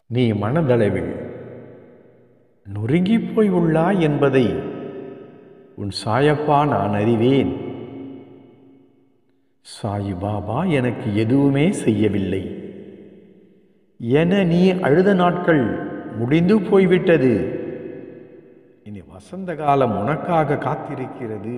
நீ மனதளவில் நொறுங்கிப் போய் உள்ளாய் என்பதை உன் சாயப்பா நான் அறிவேன். சாயி பாபா எனக்கு எதுவுமே செய்யவில்லை என நீ அழுத நாட்கள் முடிந்து போய்விட்டது. இனி வசந்த காலம் உனக்காக காத்திருக்கிறது.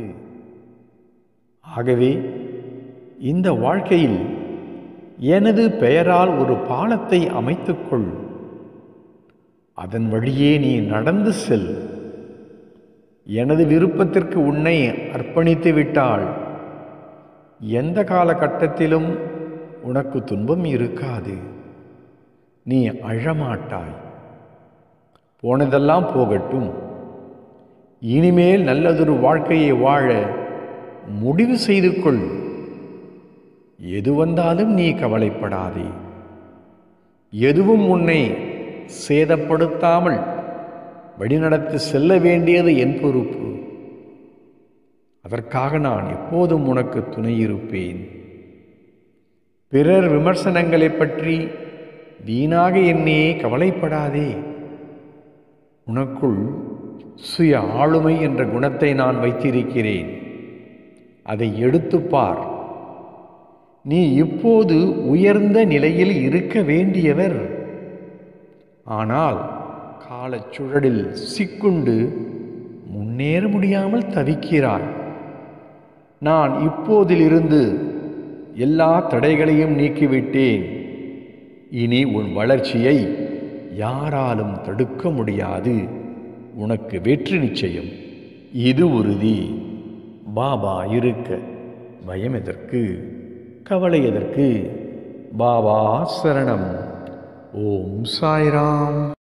ஆகவே இந்த வாழ்க்கையில் எனது பெயரால் ஒரு பாலத்தை அமைத்துக்கொள். அதன் வழியே நீ நடந்து செல். எனது விருப்பத்திற்கு உன்னை அர்ப்பணித்து விட்டால் எந்த காலகட்டத்திலும் உனக்கு துன்பம் இருக்காது. நீ அழமாட்டாய். போனதெல்லாம் போகட்டும். இனிமேல் நல்லதொரு வாழ்க்கையை வாழ முடிவு செய்து கொள். எது வந்தாலும் நீ கவலைப்படாதே. எதுவும் உன்னை சேதப்படுத்தாமல் வழிநடத்தி செல்ல வேண்டியது என் பொறுப்பு. அதற்காக நான் எப்போதும் உனக்கு துணை இருப்பேன். பிறர் விமர்சனங்களை பற்றி வீணாக என்னே கவலைப்படாதே. உனக்குள் சுய ஆளுமை என்ற குணத்தை நான் வைத்திருக்கிறேன். அதை எடுத்துப்பார். நீ இப்போது உயர்ந்த நிலையில் இருக்க வேண்டியவர். ஆனால் காலச்சுழலில் சிக்குண்டு முன்னேற முடியாமல் தவிக்கிறாய். நான் இப்போதிலிருந்து எல்லா தடைகளையும் நீக்கிவிட்டேன். இனி உன் வளர்ச்சியை யாராலும் தடுக்க முடியாது. உனக்கு வெற்றி நிச்சயம். இது உறுதி. பாபா இருக்க பயம் எதற்கு? கவலை எதற்கு? பாபா சரணம். ஓம் சாய்ராம்.